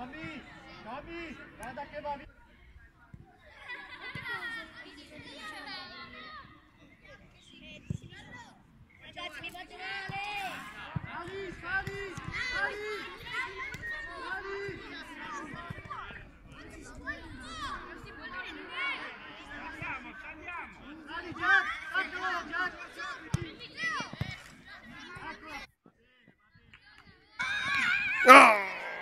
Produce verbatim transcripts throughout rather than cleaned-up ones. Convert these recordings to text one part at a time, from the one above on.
Nomi, Nomi, guarda che va via. Ragazzi, mi fate male! Sali, sali, sali, sali. Saliamo, saliamo! Sali, Jack, eccolo, Jack. Oh!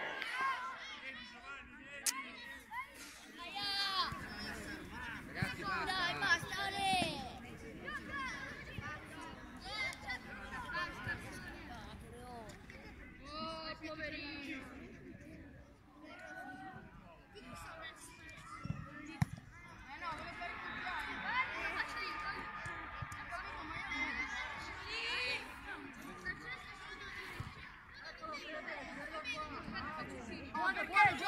Dai, basta, Ale! Oh, poverino! Eh no, dove fai il